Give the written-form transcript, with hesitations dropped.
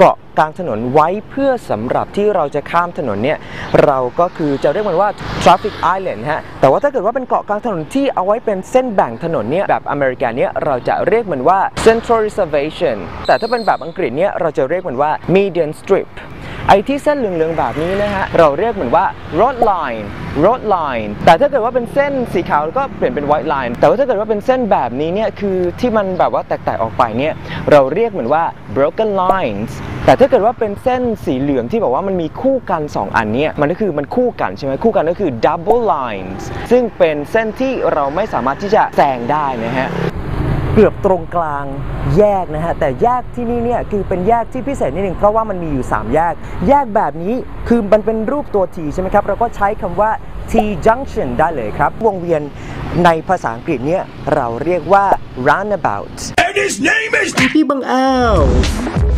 เกาะกลางถนนไว้เพื่อสำหรับที่เราจะข้ามถนนเนี่ยเราก็คือจะเรียกมันว่า traffic island ฮะแต่ว่าถ้าเกิดว่าเป็นเกาะกลางถนนที่เอาไว้เป็นเส้นแบ่งถนนเนี่ยแบบอเมริกันเนี่ยเราจะเรียกมันว่า central reservation แต่ถ้าเป็นแบบอังกฤษเนี่ยเราจะเรียกมันว่า median strip ไอ้ที่เส้นเหลืองๆแบบนี้นะฮะเราเรียกมันว่า road line แต่ถ้าเกิดว่าเป็นเส้นสีขาวก็เปลี่ยนเป็น white line แต่ว่าถ้าเกิดว่าเป็นเส้นแบบนี้เนี่ยคือที่มันแบบว่าแตกๆออกไปเนี่ยเราเรียกมันว่า broken lines แต่ถ้าเกิดว่าเป็นเส้นสีเหลืองที่บอกว่ามันมีคู่กัน2อันเนี่ยมันก็คือมันคู่กันใช่ไหมคู่กันก็คือ double lines ซึ่งเป็นเส้นที่เราไม่สามารถที่จะแซงได้นะฮะเกือบตรงกลางแยกนะฮะแต่แยกที่นี่เนี่ยคือเป็นแยกที่พิเศษนิดนึงเพราะว่ามันมีอยู่3แยกแบบนี้คือมันเป็นรูปตัว T ใช่ไหมครับเราก็ใช้คำว่า T junction ได้เลยครับวงเวียนในภาษาอังกฤษเนี่ยเราเรียกว่า roundabout And his name is พี่บังอ้าว